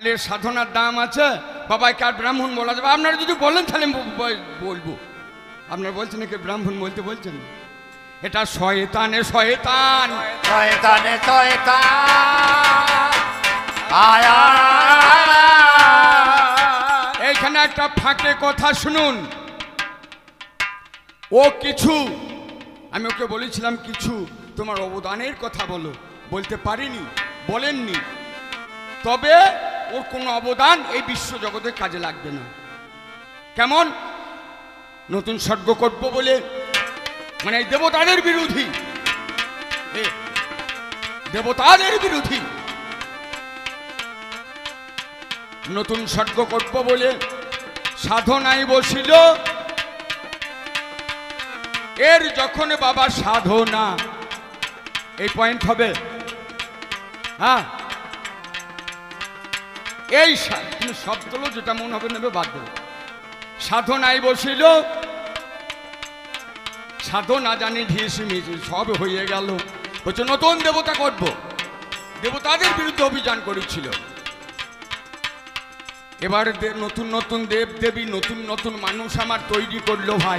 সাধনার দাম আছে বাবাকে আর ব্রাহ্মণ বলা যাবে? আপনারা যদি বলেন তাহলে বলবো। আপনারা বলছেন কি ব্রাহ্মণ বলতে বলছেন? এটা শয়তানে শয়তান, শয়তানে শয়তান। এইখানে একটা ফাঁকে কথা শুনুন। ও কিছু, আমি ওকে বলেছিলাম কিছু তোমার অবদানের কথা বলো, বলতে পারিনি, বলেননি। তবে ওর কোনো অবদান এই বিশ্ব জগতে কাজে লাগবে না। কেমন? নতুন স্বর্গ করবো বলে, মানে এই দেবতাদের বিরোধী, দেবতাদের বিরোধী নতুন স্বর্গ করবো বলে সাধনায় বসিল। এর যখন বাবা সাধনা, এই পয়েন্ট হবে, হ্যাঁ এই শব্দগুলো যেটা মনে হবে নেবে, বাদ দেবে। সাধনায় বসিল, সাধনা জানি ঢিসি মিছি সব হয়ে গেল। বলছে নতুন দেবতা করব, দেবতাদের বিরুদ্ধে অভিযান করেছিল। এবার নতুন নতুন দেব দেবী, নতুন নতুন মানুষ আমার তৈরি করলো ভাই।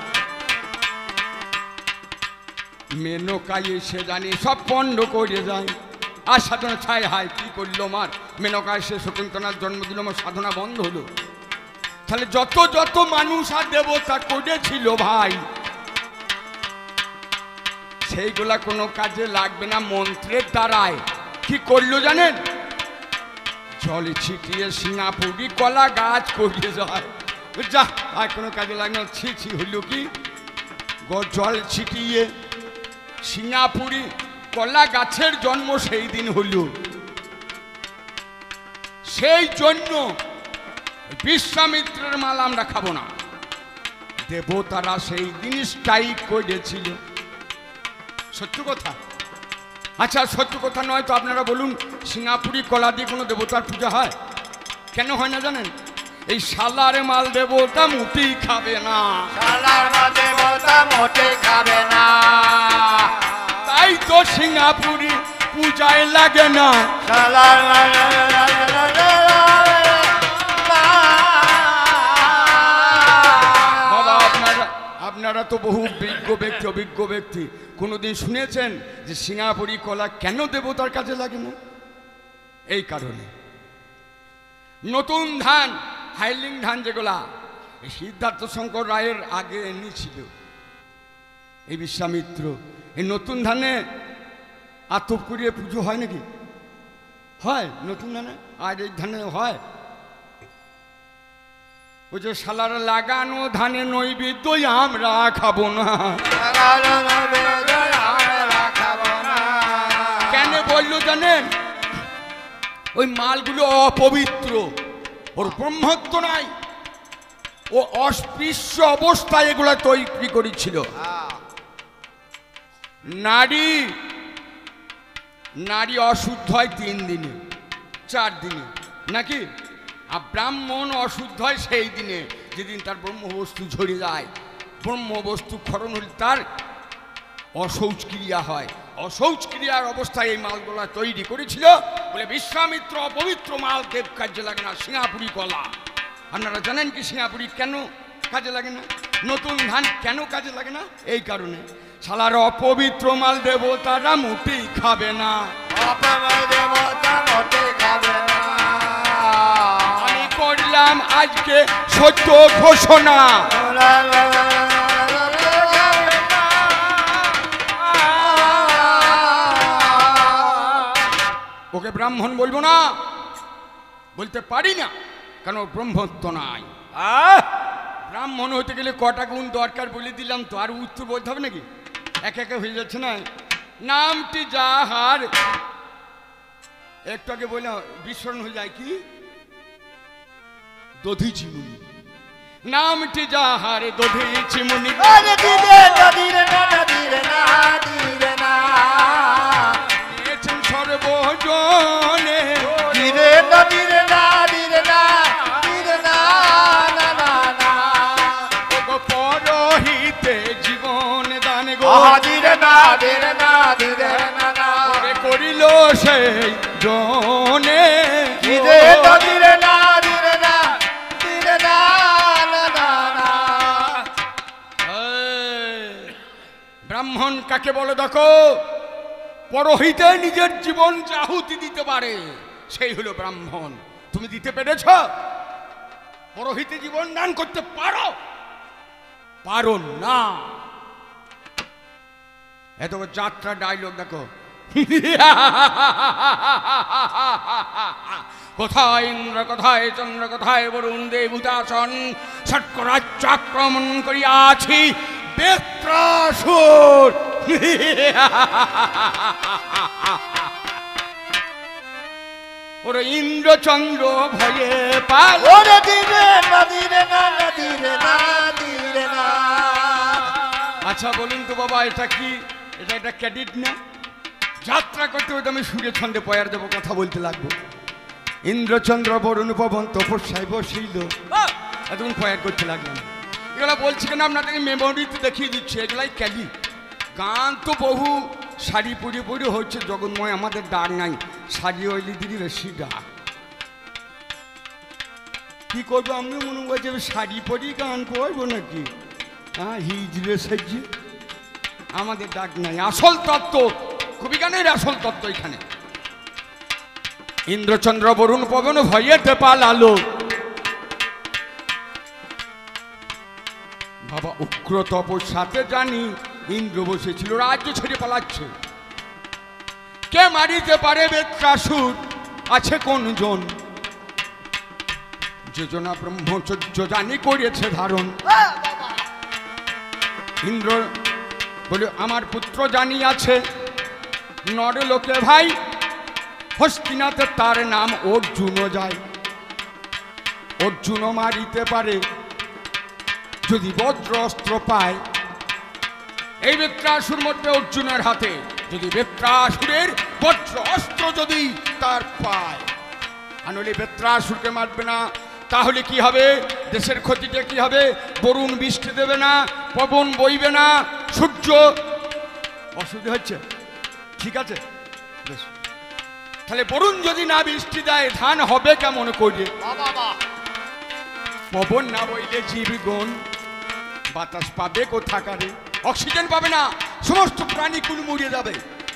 মেনকাই এসে জানি সব পণ্ড করে যায়। আর সাধনা ছাই হায় কি করলো আমার, মেনকা এসে শকুন্তলার জন্ম দিল, আমার সাধনা বন্ধ হলো। তাহলে যত যত মানুষ আর দেবতা করেছিল ভাই, সেইগুলা কোনো কাজে লাগবে না। মন্ত্রের দ্বারায় কি করলো জানেন? জল ছিটিয়ে সিঙ্গাপুরি কলা গাছ করিয়ে যায়। যা আর কোনো কাজে লাগবে না। ছি হইল কি, জল ছিটিয়ে সিঙ্গাপুরি কলা গাছের জন্ম সেই দিন হইল। সেই জন্য বিশ্বামিত্রের মাল আমরা খাবো না। দেবতারা সেই দিন স্ট্রাইক করেছিল। সত্য কথা। আচ্ছা সত্য কথা নয় তো আপনারা বলুন, সিঙ্গাপুরি কলা দিয়ে কোনো দেবতার পূজা হয়? কেন হয় না জানেন? এই শালার মাল দেবতা মোটেই খাবে না, শালার মাল দেবতা মোটেই খাবে না। তাই তো সিঙ্গাপুরি পূজায় লাগে না। শালার বাবা আপনারা তো বহু অভিজ্ঞ ব্যক্তি, কোনোদিন শুনেছেন যে সিঙ্গাপুরি কলা কেন দেবতার কাজে লাগে না? এই কারণে নতুন ধান, হাইলিং ধান যেগুলা সিদ্ধার্থ শঙ্কর রায়ের আগে এনেছিল এই বিশ্বামিত্র, এই নতুন ধানে আতপ করিয়ে পুজো হয় নাকি? হয় নতুন ধানে? আর এই ধানে হয়? ওই যে শালার লাগানো ধানে নৈবেদ্য আমরা খাবো না। কেন বললো জানেন? ওই মালগুলো অপবিত্র, ওর ব্রহ্মত্ব নাই, ও অস্পৃশ্য অবস্থায় এগুলা তৈরি করেছিল। নারী অশুদ্ধ হয় 3 দিনে 4 দিনে নাকি? আর ব্রাহ্মণ অশুদ্ধ হয় সেই দিনে, যেদিন তার ব্রহ্মবস্তু ঝরে যায়। ব্রহ্মবস্তু ক্ষরণ হলে তার অশৌচ ক্রিয়া হয়। অশৌচ ক্রিয়ার অবস্থায় এই মালগুলা তৈরি করেছিল বলে বিশ্বামিত্র অপবিত্র মাল দেব কাজে লাগে না। সিঙ্গাপুরি কলা, আপনারা জানেন কি সিঙ্গাপুরি কেন কাজে লাগে না? নতুন ধান কেন কাজে লাগে না? এই কারণে শালার অপবিত্র মাল দেবতারা মোটেই খাবে না। আমি করলাম আজকে সত্য ঘোষণা। ওকে ব্রাহ্মণ বলবো না, বলতে পারি না, কেন ব্রহ্মত্ব নাই। ব্রাহ্মণ হতে গেলে কটা গুণ দরকার বলে দিলাম তো, আর উত্তর বলতে হবে নাকি? একে একে হয়ে যাচ্ছে না? নামটি যাহার, একটু আগে বললাম বিস্মরণ হয়ে যায় কি? দধিচি মুনি। নামটি যাহার দধিচি মুনি, সর্বজনে পরহিতে জীবন দান গো করিল সেই জনে। কাকে বলে দেখো, পরহিতে নিজের জীবন আহুতি দিতে পারে, সেই হলো ব্রাহ্মণ। তুমি দিতে পেরেছ? পরহিতে জীবন দান করতে পারো? পারো না। এত যাত্রা ডায়লগ দেখো। কোথায় ইন্দ্র, কোথায় চন্দ্র, কোথায় বরুণ দেবতাসন, ষট্করাজ্য আক্রমণ করিয়াছি বেত্রাসুর। ওরে ইন্দ্র চন্দ্র ভয়ে পাল। ওরে দিবে না, দিবে না, দিবে না, দিবে না। আচ্ছা বলুন তো বাবা, এটা কি, এটা ক্যাডিট না? যাত্রা করতে হয়তো আমি সুরে ছন্দে পয়ার দেবো, কথা বলতে লাগবো। ইন্দ্রচন্দ্র বরুণ পবন তপস্যায় বসিল, এতক্ষণ পয়ার করতে লাগলাম। এগুলো বলছি কেন আপনাদেরকে মেমোরিতে দেখিয়ে দিচ্ছে, এগুলাই ক্যাডি। গান তো বহু শাড়ি পরে পরে হচ্ছে জগন্ময়, আমাদের ডাক নাই, শাড়ি হইলে দিদি বেশি ডাক। কি করবো, আমি মনে করছি শাড়ি পরেই গান করবো নাকি? হ্যাঁ, হিজড়ে সাজিয়ে আমাদের ডাক নাই। আসল তত্ত্ব, কবি গানের আসল তত্ত্ব এখানে। ইন্দ্রচন্দ্র বরুণ পবন ভয়েতে পালালো। বাবা উগ্র তপস্যাতে জানি ইন্দ্র বসেছিল, রাজ্য ছেড়ে পালাচ্ছে। কে মারিতে পারে বেত্রাসুর, আছে কোন জন? যোজনা ব্রহ্মচর্য জানি করিয়েছে ধারণ। ইন্দ্র বলে আমার পুত্র জানি আছে নর লোকে ভাই, হস্তিনাথে তার নাম অর্জুন যায়। অর্জুন মারিতে পারে যদি বজ্র অস্ত্র পায়। এই বেত্রাসুর মধ্যে অর্জুনের হাতে যদি বেত্রাসুরের বজ্র অস্ত্র যদি তার পায়, আনলে বেত্রাসুরকে মারবে না। তাহলে কি হবে? দেশের ক্ষতিটা কি হবে? বরুণ বৃষ্টি দেবে না, পবন বইবে না, সূর্য অসুবিধা হচ্ছে, ঠিক আছে বেশ। তাহলে বরুণ যদি না বৃষ্টি দেয়, ধান হবে কেমন করে? পবন না বইলে জীবগণ বাতাস পাবে কোথাকারে? অক্সিজেন পাবে না, সমস্ত প্রাণীকুল মরিয়ে যাবে।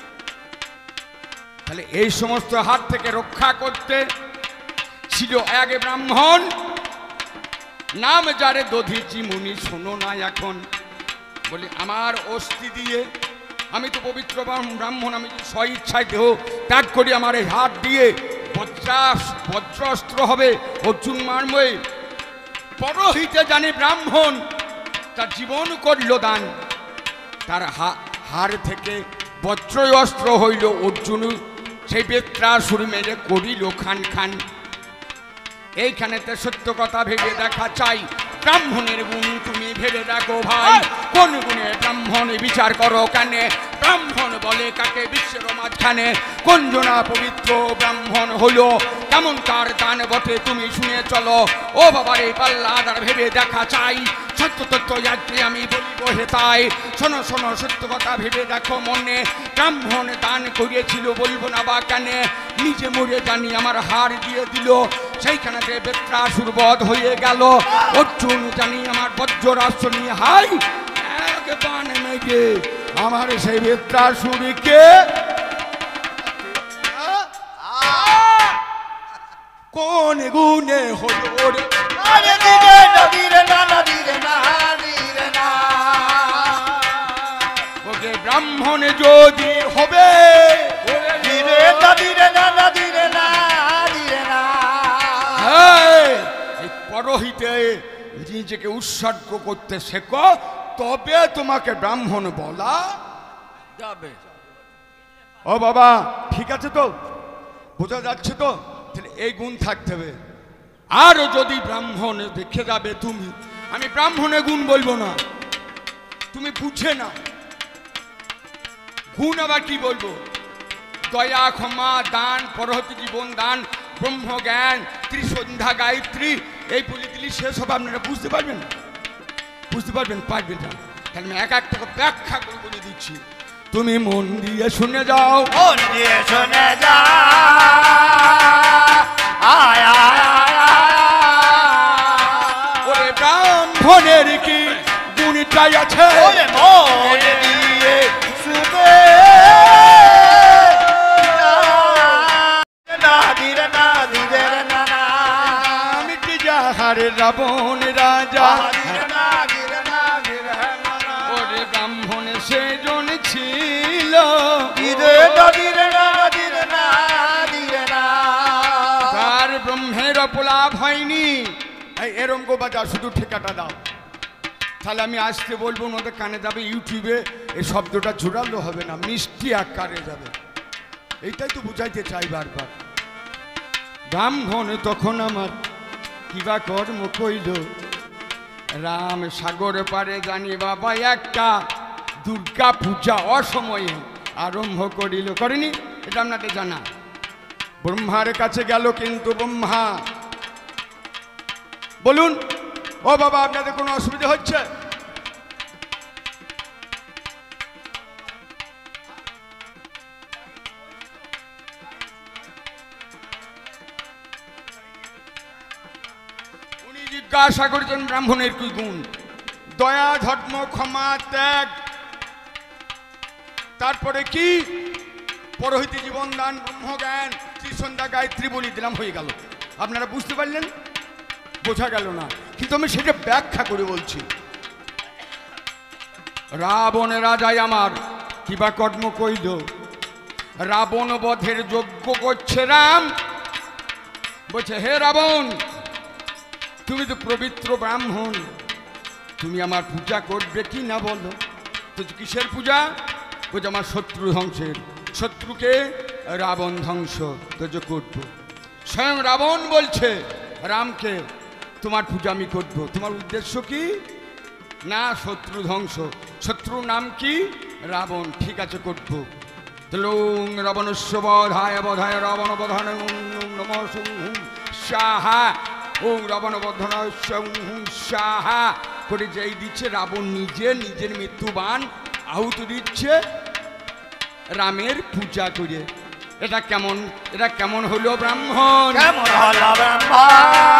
তাহলে এই সমস্ত হাত থেকে রক্ষা করতে ছিল এক ব্রাহ্মণ, নাম যারে দধিচি মুনি। শোনো না এখন বলি, আমার অস্থি দিয়ে, আমি তো পবিত্র ব্রাহ্মণ, আমি যদি স্ব ইচ্ছায় দেহ ত্যাগ করি, আমার এই হাত দিয়ে বজ্র অস্ত্র হবে, অর্জুন মারবে। পরহিতে জানি ব্রাহ্মণ তার জীবন করল দান, তার হাড় থেকে বজ্র অস্ত্র হইল অর্জুন, সেই বেত্রাসুর মেরে করিল খান খান। এইখানেতে সত্য কথা ভেবে দেখা চাই, ব্রাহ্মণের গুণ তুমি ভেবে দেখো ভাই। কোন গুণে ব্রাহ্মণ বিচার করো কেন? ব্রাহ্মণ বলে কাকে বিশ্বের মাঝখানে? কোন জনা পবিত্র ব্রাহ্মণ হলো, কেমন তার দান বটে তুমি শুনে চলো। ও বাবারে পাল্লাদার ভেবে দেখা চাই, সত্য তত্ত্ব যাত্রী আমি বলিব হে তাই। শোনো শোনো সত্য কথা ভেবে দেখো মনে, ব্রাহ্মণ দান করিয়েছিল বলবো না বা কেন? নিজে মরে জানি আমার হার দিয়ে দিল, সেইখানেতে বেত্রাসুর বধ হয়ে গেল। অর্জুন জানি আমার বজ্রাস্ত্র নিয়ে হাই এক বান মেঘে আমার সেই বেত্রাসুরকে কোন গুণে হলো রে? আরে দিবে না, দিবে না, দিবে না, দিবে না। ওকে ব্রাহ্মণ যদি হবে, দিবে না, দিবে না, দিবে না, দিবে না। এই পরহিতে নিজেকে উৎসর্গ করতে শেখো, তবে তোমাকে ব্রাহ্মণ বলা যাবে। ও বাবা ঠিক আছে তো, বোঝা যাচ্ছে তো? তাহলে এই গুণ থাকতে হবে। আর যদি ব্রাহ্মণ দেখে যাবে তুমি, আমি ব্রাহ্মণের গুণ বলবো না, তুমি বুঝে না গুণ আবার কি বলবো? দয়া ক্ষমা দান, পরহতি জীবন দান, ব্রহ্ম জ্ঞান, ত্রিসন্ধ্যা গায়ত্রী, এই বলে দিলি শেষ হবে। আপনারা বুঝতে পারবেন? বুঝতে পারবেন? পারবেন না। তাহলে আমি এক একটা ব্যাখ্যা করে বলে দিচ্ছি, তুমি মন দিয়ে শুনে যাও। মন দিয়ে শুনে যা, আয় আয় আয়। ওরে ব্রাহ্মণের কি গুণটাই আছে? ওরে মন দিয়ে রাবণ রাজা ধীরে না ধীরে না ধীরে না ওরে ব্রাহ্মণ সেজন ছিল ধীরে না ধীরে না ধীরে না ধীরে না তার ব্রহ্মের অপলাভ হয়নি। এরম গো বাজা, শুধু ঠিকাটা দাও, তাহলে আমি আসতে বলবো, ওদের কানে যাবে ইউটিউবে, এই শব্দটা জোরালো হবে না, মিষ্টি আকারে যাবে। এইটাই তো বুঝাইতে চাই বারবার। ব্রাহ্মণ তখন আমার কিবা কর্ম কইল, রাম সাগর পারে জানি বাবা একটা দুর্গা পূজা অসময়ে আরম্ভ করিল, করেনি? এটা আপনাদের জানা। ব্রহ্মার কাছে গেল, কিন্তু ব্রহ্মা বলুন, ও বাবা আপনাদের কোনো অসুবিধা হচ্ছে? উনি জিজ্ঞাসা করেছেন ব্রাহ্মণের কি গুণ? দয়া, ধর্ম, ক্ষমা, ত্যাগ, তারপরে কি? পরহিত জীবন দান, ব্রহ্মজ্ঞান, ত্রিসন্ধ্যা, গায়ত্রী বলি দিলাম, হয়ে গেল। আপনারা বুঝতে পারলেন? বোঝা গেল না, কিন্তু আমি সেটা ব্যাখ্যা করে বলছি। রাবণ রাজাই আমার কিবা কর্ম কইল, রাবণ বধের যজ্ঞ করছে রাম। বলছে, হে রাবণ, তুমি তো পবিত্র ব্রাহ্মণ, তুমি আমার পূজা করবে কি না বলো? তো কিসের পূজা? বলছে, আমার শত্রু ধ্বংসের। শত্রুকে? রাবণ ধ্বংস তো যে করব। স্বয়ং রাবণ বলছে রামকে, তোমার পূজা আমি করব। তোমার উদ্দেশ্য কি? না, শত্রু ধ্বংস। শত্রুর নাম কি? রাবণ। ঠিক আছে, করব। তলুং রাবণস্য বধায় বধায় রাবণ বধান নম সাহা ওং রাবণ বধায় সাহা করে যেই দিচ্ছে, রাবণ নিজে নিজের মৃত্যুবান আহুতি দিচ্ছে রামের পূজা করে। এটা কেমন, এটা কেমন হলো ব্রাহ্মণ? কেমন হলো ব্রাহ্মণ?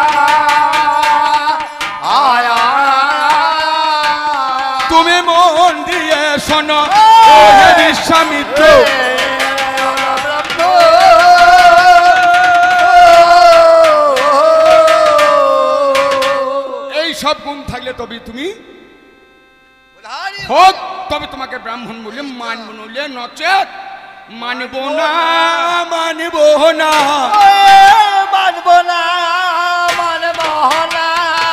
আয়া তুমি মন দিয়ে শোনো, বিশ্বামিত্র, এই সব গুণ থাকলে তবে তুমি হোক, তবে তোমাকে ব্রাহ্মণ বলে মানব, নইলে নচেত মানব না, মানব না, মানব না, মানব না।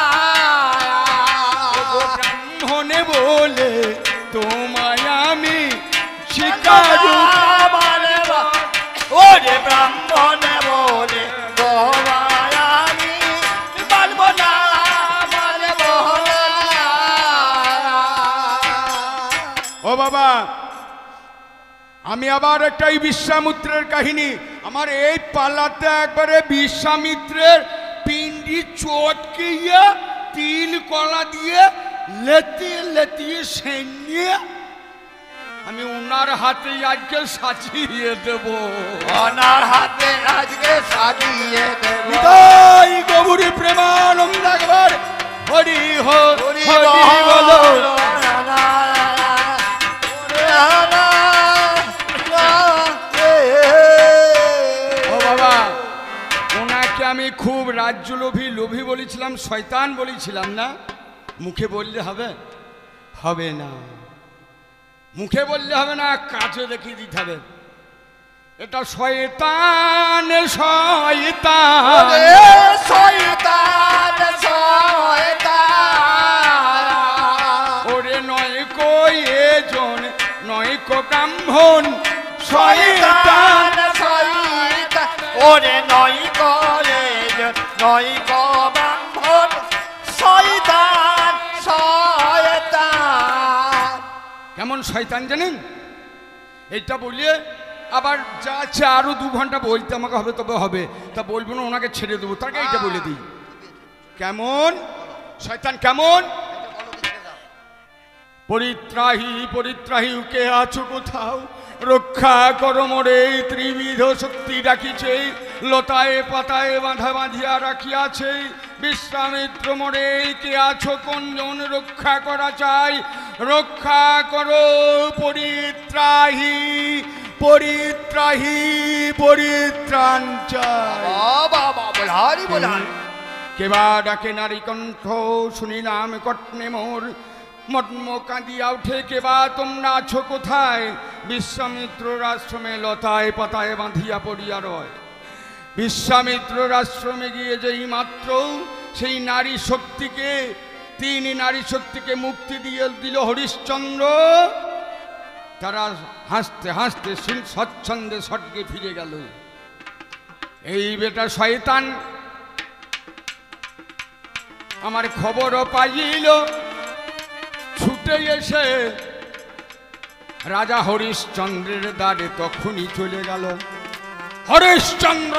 ব্রাহ্মণে বলে তোমায় আমি শিকার, মানব ওরে ব্রাহ্মণে বলে তোমায় আমি মানব না, মানব না। ও বাবা, আমি আবার একটা এই বিশ্বামিত্রের কাহিনী, আমার এই পালাতে একবারে বিশ্বামিত্রের পিণ্ডি চটকিয়ে তিল কলা দিয়ে লেতিয়ে লেতিয়ে সেনিয়ে আমি ওনার হাতে আজকে সাজিয়ে দেব, ওনার হাতে আজকে সাজিয়ে দেব। হৃদয় গৌরী প্রেমানন্দ একবার হরি হরি বলো। ও বাবা, ওনাকে আমি খুব রাজ্য লোভী বলেছিলাম, শয়তান বলেছিলাম না? মুখে বললে হবে? হবে না, মুখে বললে হবে না, কাজে দেখিয়ে দিতে হবে। এটা শয়তান, শয়তান, শয়তান, শয়তান। ওরে নয় কই এজন, নয় কো ব্রাহ্মণ, শয়তান, শয়তান। ওরে নয় করে নয় গো ব্রাহ্মণ, শয়তান, শয়তান। কেমন শয়তান জানেন? এটা বলিয়ে আবার যা আছে আরো 2 ঘন্টা বলতে আমাকে হবে, তবে হবে, তা বলবো না, ওনাকে ছেড়ে দেবো, তাকে এইটা বলে দিই। কেমন শয়তান? কেমন? পরিত্রাহী পরিত্রাহী কে আছো কোথাও, রক্ষা করো মোরে, ত্রিবিধ শক্তি ডাকিছে, লতায় পাতায় বাঁধা বাঁধিয়া রাখিয়াছে, বিশ্বামিত্র মোরে কে আছো কোনজন, রক্ষা করা চাই, রক্ষা করো পরিত্রাহী পরিত্রাহী পরিত্রাণ চাই। বাবা বলহারি বলহারি। কেবা ডাকে নারী কণ্ঠ শুনিলাম কটনে মোর মর্ম কাঁদিয়া উঠে কেবা তোমরা আছো কোথায় বিশ্বামিত্রর আশ্রমে লতায় পাতায় বাঁধিয়া পড়িয়া রয় বিশ্বামিত্রর আশ্রমে গিয়ে যেই মাত্র সেই নারী শক্তিকে তিনি নারী শক্তিকে মুক্তি দিয়ে দিল হরিশ্চন্দ্র তারা হাসতে হাসতে স্বচ্ছন্দে স্বর্গে ফিরে গেল এই বেটা শয়তান আমার খবরও পাইল ছুটে এসে রাজা হরিশ্চন্দ্রের দ্বারে তখনই চলে গেল হরিশ্চন্দ্র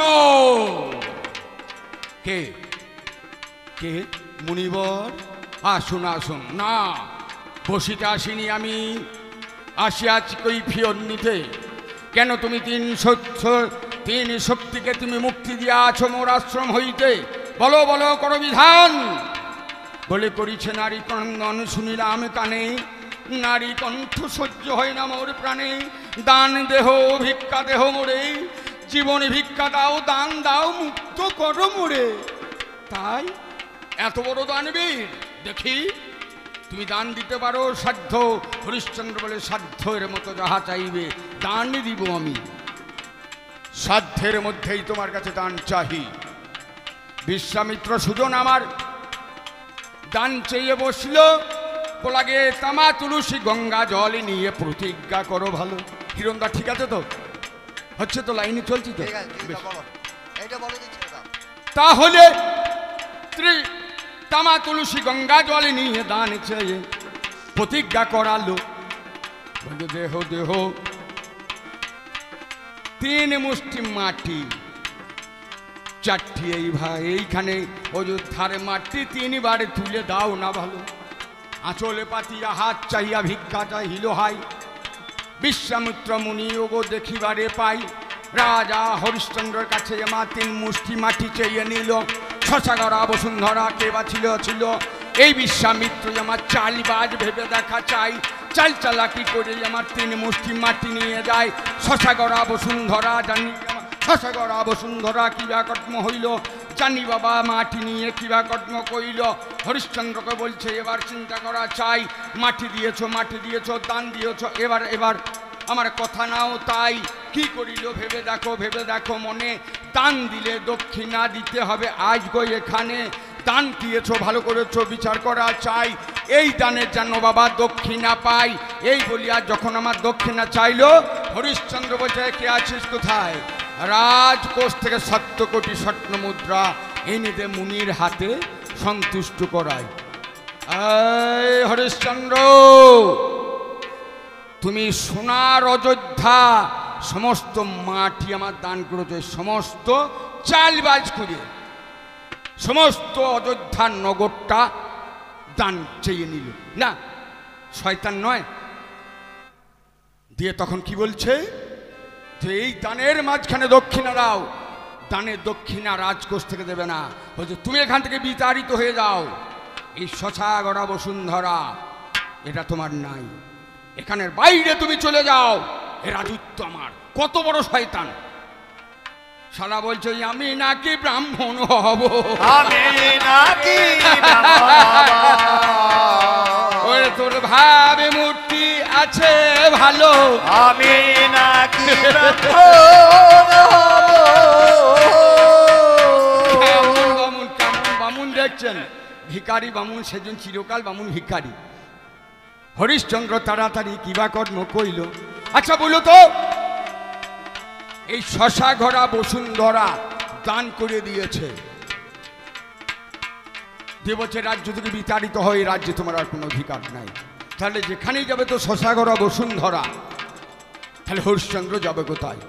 কে কে মুনিবর আসুন আসুন না বসিতে আসিনি আমি আসিয়াছি কৈফিয়ত নিতে কেন তুমি তিন শক্তিকে তুমি মুক্তি দিয়া আছো মোর আশ্রম হইতে বলো বলো করো বিধান বলে করিছে নারী ক্রন্দন শুনিলাম কানে নারী কণ্ঠ সহ্য হয় না মোর প্রাণে দান দেহ ভিক্ষা দেহ মোরে জীবনে ভিক্ষা দাও দান দাও মুক্ত করো মোরে তাই এত বড় দানবীর দেখি তুমি দান দিতে পারো সাধ্য হরিশ্চন্দ্র বলে সাধ্যের মতো যাহা চাইবে দান দিব আমি সাধ্যের মধ্যেই তোমার কাছে দান চাহি বিশ্বামিত্র সুজন আমার দান চেয়ে বসল বলাগে তামা তুলসী গঙ্গা জল নিয়ে প্রতিজ্ঞা করো ভালো হিরণদা ঠিক আছে তো হচ্ছে তো লাইনে চলছি তো তাহলে তামা তুলসী গঙ্গা জল নিয়ে দান চেয়ে প্রতিজ্ঞা করালো দেহ দেহ 3 মুষ্টি মাটি 4টি এই ভাই এইখানে অযোধ্যার মাটি 3 বারে তুলে দাও না ভালো আঁচলে পাতিয়া হাত চাইয়া ভিক্ষা চাহিল হাই বিশ্বামিত্র মুনি ওগো দেখিবারে পাই রাজা হরিশ্চন্দ্রের কাছে মা 3 মুষ্টি মাটি চেয়ে নিল শশাগরা বসুন্ধরা কে বা ছিল এই বিশ্বামিত্র আমার চালবাজ ভেবে দেখা চাই চাল চালাকি করে আমার 3 মুষ্টি মাটি নিয়ে যায় শশাগরা বসুন্ধরা জানি শশাগরা বসুন্ধরা কিবা কর্ম হইল জানি বাবা মাটি নিয়ে কিবা কর্ম কইল হরিশ্চন্দ্রকে বলছে এবার চিন্তা করা চাই মাটি দিয়েছ দান দিয়েছ এবার আমার কথা নাও তাই কি করিল ভেবে দেখো মনে দান দিলে দক্ষিণা দিতে হবে আজ গো এখানে দান দিয়েছ ভালো করেছো বিচার করা চাই এই দানের জন্য বাবা দক্ষিণা পাই এই বলিয়া যখন আমার দক্ষিণা চাইলো হরিশ্চন্দ্র বলছে কে আছিস কোথায় রাজকোষ থেকে 7 কোটি স্বর্ণ মুদ্রা এনে দে মুনির হাতে সন্তুষ্ট করায় হরিশ্চন্দ্র তুমি সোনার অযোধ্যা সমস্ত মাটি আমার দান করেছে সমস্ত চালবাজ করে সমস্ত অযোধ্যার নগরটা দান চেয়ে নিল না শয়তান নয় দিয়ে তখন কি বলছে যে এই দানের মাঝখানে দক্ষিণা দাও দানের দক্ষিণা রাজকোষ থেকে দেবে না বলছে তুমি এখান থেকে বিতাড়িত হয়ে যাও এই শশাগরা বসুন্ধরা এটা তোমার নাই এখানের বাইরে তুমি চলে যাও এ রাজত্ব আমার কত বড় শয়তান শালা বলছে আমি নাকি ব্রাহ্মণ হব আমি নাকি ওরে তোর ভাবে মূর্তি আছে ভালো আমি নাকি বামুন দেখছেন ভিখারি বামুন সেদিন চিরকাল বামুন ভিখারি হরিশ্চন্দ্র তাড়াতাড়ি কিবা কর্ম কইল আচ্ছা বলো তো এই শশাগরা বসুন্ধরা দান করে দিয়েছে দেবচের রাজ্য থেকে বিতাড়িত হয় রাজ্যে তোমার আর কোনো অধিকার নাই তাহলে যেখানেই যাবে তো শশাগরা বসুন্ধরা তাহলে হরিশ্চন্দ্র যাবে কোথায়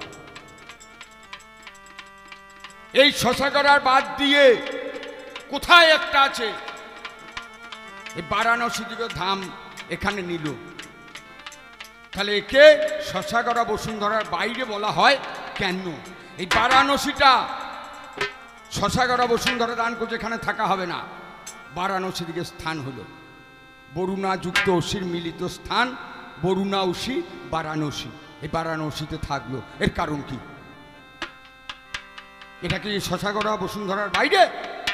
এই শশাগরার বাদ দিয়ে কোথায় একটা আছে এই বারাণসী দিকে ধাম এখানে নিল তাহলে একে শশাগরা বসুন্ধরার বাইরে বলা হয় কেন এই বারাণসীটা শশাগরা বসুন্ধরা দান করছে এখানে থাকা হবে না বারাণসী দিকে স্থান হলো বরুণা যুক্ত অসির মিলিত স্থান বরুণা অসি বারাণসী এই বারাণসীতে থাকলো এর কারণ কি এটা কি শশাগরা বসুন্ধরার বাইরে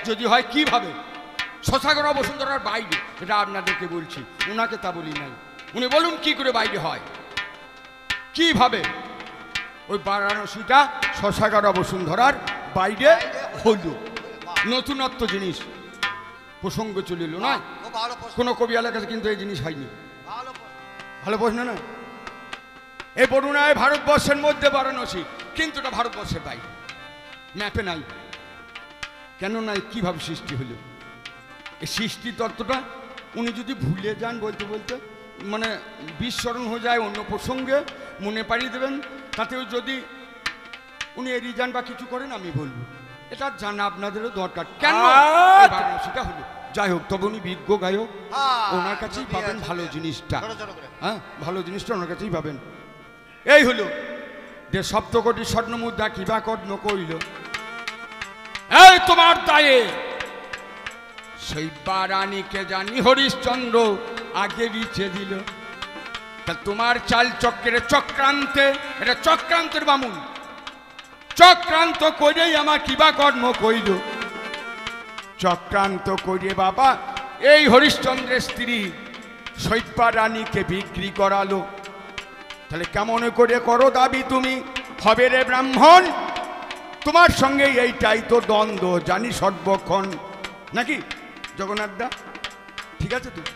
যদি হয় কিভাবে? শশাগড়া বসুন্ধরার বাইরে, এটা আপনাদেরকে বলছি, ওনাকে তা বলি নাই। উনি বলুন কি করে বাইরে হয়, কিভাবে? ওই বারাণসীটা শশাগড়া বসুন্ধরার বাইরে হইল। নতুনত্ব জিনিস, প্রসঙ্গ চলিল না, কোনো কবিয়ালের কাছে কিন্তু এই জিনিস হয়নি। ভালো প্রশ্ন না? এই বরুণায় ভারতবর্ষের মধ্যে বারাণসী, কিন্তু এটা ভারতবর্ষের বাইরে, ম্যাপে নাই। কেন নাই? কিভাবে সৃষ্টি হলো? এই সৃষ্টি তত্ত্বটা উনি যদি ভুলে যান বলতে বলতে, মানে বিস্মরণ হয়ে যায়, অন্য প্রসঙ্গে মনে পাড়িয়ে দেবেন, তাতেও যদি উনি এড়িয়ে যান বা কিছু করেন, আমি বলবো এটা জানা আপনাদেরও দরকার। কেন সেটা হলো, যাই হোক, তবে উনি বিজ্ঞ গায়ক, ওনার কাছেই পাবেন ভালো জিনিসটা। হ্যাঁ, ভালো জিনিসটা ওনার কাছেই পাবেন। এই হলো যে সপ্তকোটি স্বর্ণ মুদ্রা কিবা কর্ম কইল, এই তোমার দায়ে সেই রানীকে জানি হরিশ্চন্দ্র আগে বিছে দিল। তা তোমার চাল চক্রের চক্রান্তে, এটা চক্রান্তের বামুন, চক্রান্ত করেই আমার কিবা কর্ম কইল। চক্রান্ত করে বাবা এই হরিশ্চন্দ্রের স্ত্রী শৈব্যা রানীকে বিক্রি করালো। তাহলে কেমন করে করো দাবি তুমি হবে রে ব্রাহ্মণ? তোমার সঙ্গে এইটাই তো দ্বন্দ্ব জানি সর্বক্ষণ, নাকি জগন্নাথ দা? ঠিক আছে তো?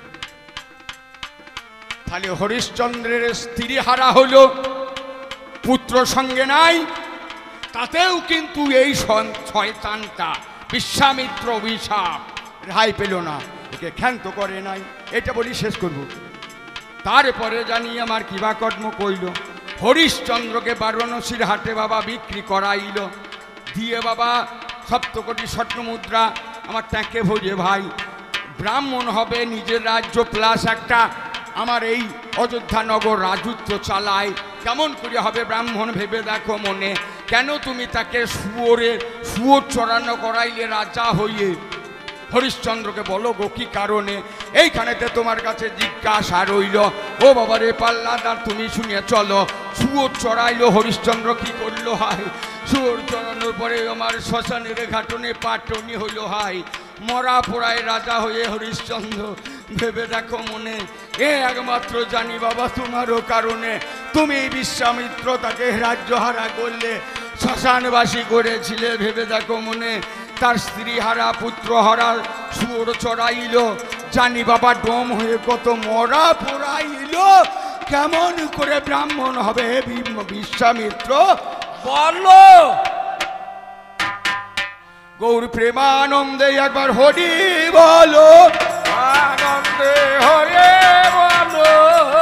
তাহলে হরিশ্চন্দ্রের স্ত্রী হারা হলো, পুত্র সঙ্গে নাই, তাতেও কিন্তু এই শয়তানটা বিশ্বামিত্র অভিশাপ রেহাই পেল না, একে ক্ষান্ত করে নাই। এটা বলি শেষ করব। তারপরে জানি আমার কিবা কর্ম কইল, হরিশ্চন্দ্রকে বারাণসীর হাটে বাবা বিক্রি করাইল, দিয়ে বাবা সপ্তকোটি স্বর্ণ মুদ্রা আমার ট্যাঁকে ভরিয়ে ভাই ব্রাহ্মণ হবে, নিজের রাজ্য প্লাস একটা আমার এই অযোধ্যা নগর রাজত্ব চালায়। কেমন করে হবে ব্রাহ্মণ ভেবে দেখো মনে। কেন তুমি তাকে শুয়োর চড়ানো করাইলে রাজা হইয়ে? হরিশ্চন্দ্রকে বলো গো কি কারণে? এইখানেতে তোমার কাছে জিজ্ঞাসা রইল। ও বাবা রে পাল্লাদার, তুমি শুনিয়ে চলো। শুয়োর চড়াইলো হরিশ্চন্দ্র, কি করলো হাই? শুয়োর চড়ানোর পরে আমার শ্মশানের ঘাটনে পাটনি হইল হাই। মরা পোড়ায় রাজা হয়ে হরিশ্চন্দ্র ভেবে দেখো মনে, এ একমাত্র জানি বাবা তোমারও কারণে। তুমি বিশ্বামিত্র তাকে রাজ্য হারা করলে, শ্মশানবাসী করেছিলে, ভেবে দেখো মনে। তার স্ত্রী হারা, পুত্র হারা, শুয়োর চড়াইল, জানি বাবা ডোম হয়ে কত মরা পোড়াইল। কেমন করে ব্রাহ্মণ হবে বিশ্বামিত্র বলো? গৌর প্রেমানন্দে একবার হরি বলো, আনন্দে হরে বলো।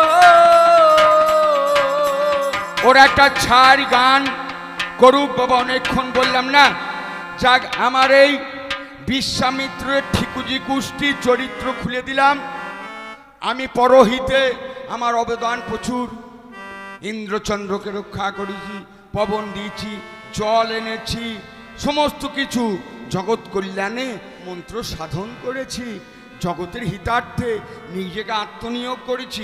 ওরা একটা ছাড় গান করুক বাবা, অনেকক্ষণ বললাম না। যাক, আমার এই বিশ্বামিত্রের ঠিকুজি কুষ্টি চরিত্র খুলে দিলাম। আমি পরহিতে আমার অবদান প্রচুর। ইন্দ্রচন্দ্রকে রক্ষা করেছি, পবন দিয়েছি, জল এনেছি, সমস্ত কিছু জগৎ কল্যাণে মন্ত্র সাধন করেছি, জগতের হিতার্থে নিজেকে আত্মনিয়োগ করেছি।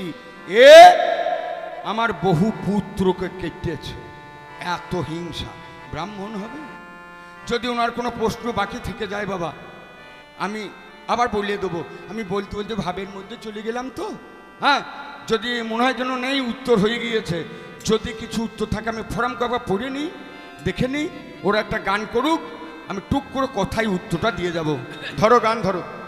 আমার বহু পুত্রকে কেটেছে। এত হিংসা, ব্রাহ্মণ হবে? যদি ওনার কোনো প্রশ্ন বাকি থেকে যায় বাবা, আমি আবার বলিয়ে দেবো। আমি বলতে বলতে ভাবের মধ্যে চলে গেলাম তো। হ্যাঁ, যদি মনে হয় যেন নেই, উত্তর হয়ে গিয়েছে। যদি কিছু উত্তর থাকে আমি ফোরাম কাবা পড়ে নিই, দেখে নিই। ওরা একটা গান করুক, আমি টুক করে কথাই উত্তরটা দিয়ে যাব। ধরো গান, ধরো।